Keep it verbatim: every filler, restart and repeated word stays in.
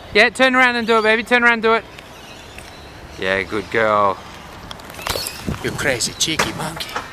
Yeah, turn around and do it, baby. Turn around and do it. Yeah, good girl. You crazy cheeky monkey.